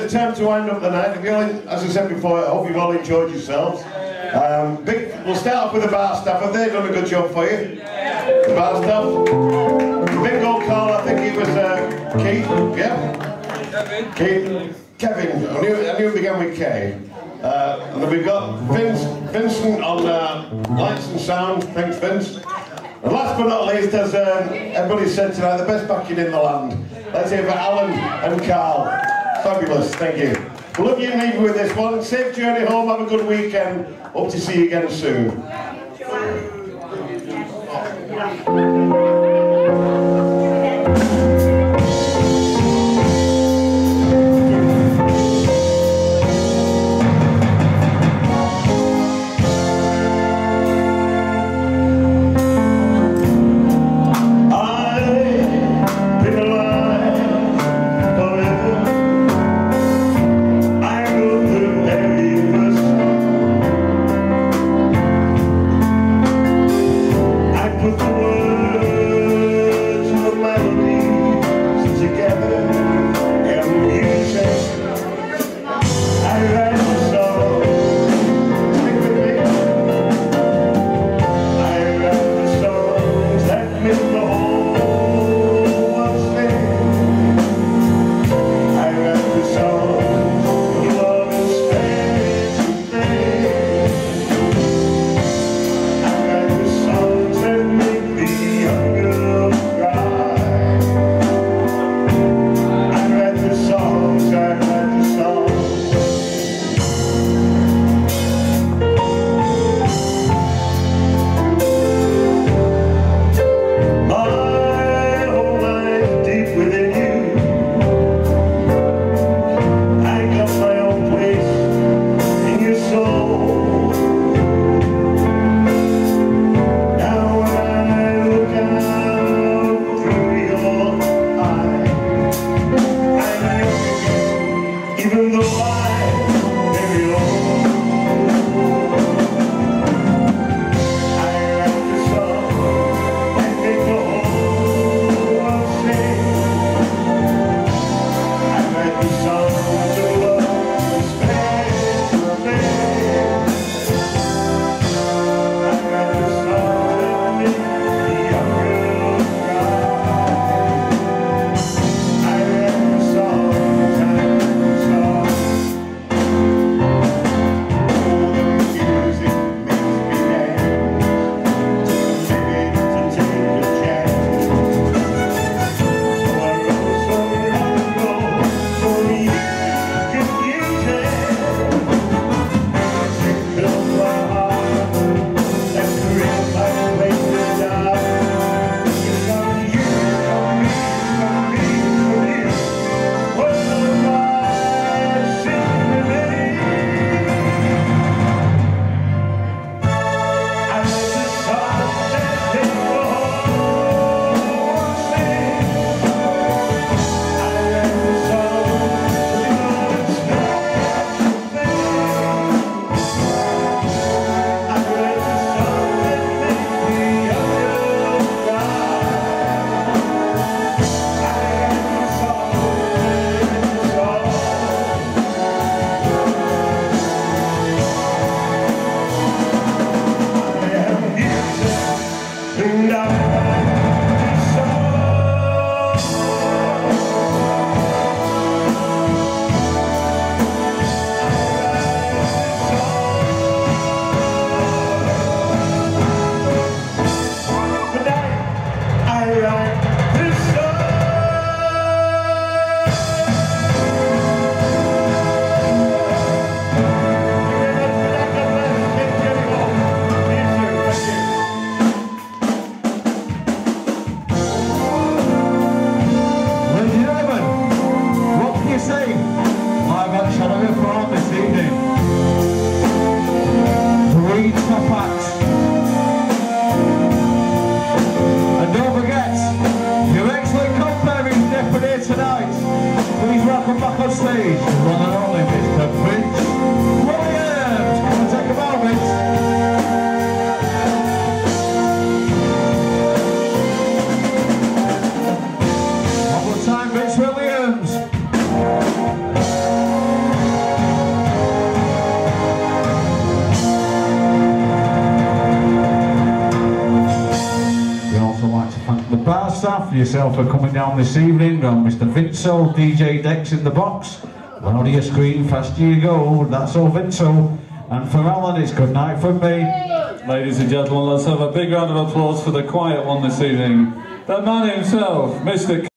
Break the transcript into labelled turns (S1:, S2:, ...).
S1: it's time to wind up the night. As I said before, I hope you've all enjoyed yourselves. We'll start off with the bar staff. Have they done a good job for you? The bar staff? The bingo call, I think it was Keith, yeah? Keith. Kevin, I knew it began with K. And then we've got Vincent on lights and sound. Thanks, Vince. And last but not least, as everybody said tonight, the best backing in the land. Let's hear for Alan and Carl. Fabulous, thank you. We'll love you and leave you with this one. Safe journey home, have a good weekend. Hope to see you again soon.
S2: after yourself for coming down this evening. And Mr. Vinso, DJ Dex in the box. Louder you scream, faster you go. That's all Vinso. And for Alan, it's good night from me.
S3: Ladies and gentlemen, let's have a big round of applause for the quiet one this evening. The man himself, Mr.